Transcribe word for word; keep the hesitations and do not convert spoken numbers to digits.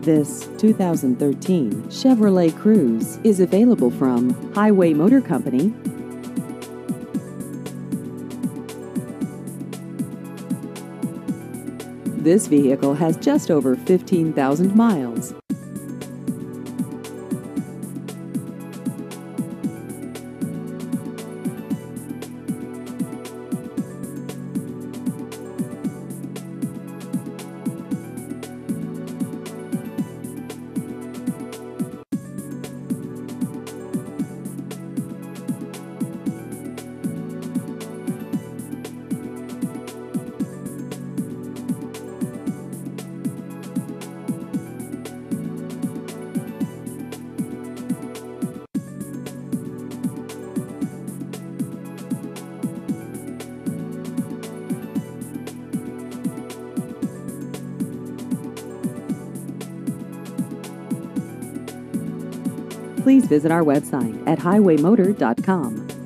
This two thousand thirteen Chevrolet Cruze is available from Highway Motor Company. This vehicle has just over fifteen thousand miles. Please visit our website at highway motor dot com.